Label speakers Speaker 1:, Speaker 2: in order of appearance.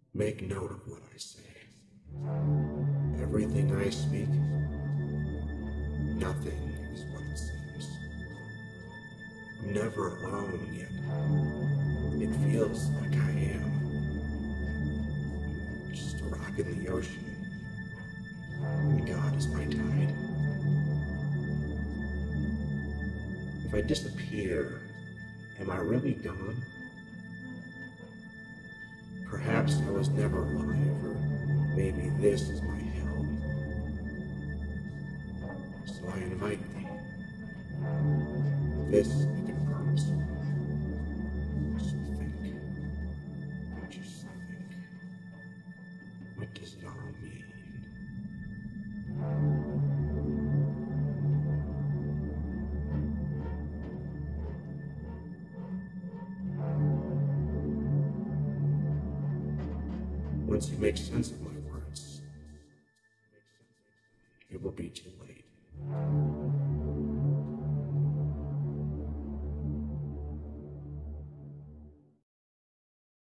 Speaker 1: Make note of what I say. Everything I speak, nothing is what it seems. I'm never alone yet. It feels like I am. Just a rock in the ocean. And God is my tide. If I disappear, am I really gone? Perhaps I was never alive, or maybe this is my hell. So I invite thee. This I can promise you. So think. Just think. What does it all mean? Once you make sense of my words, it will be too late.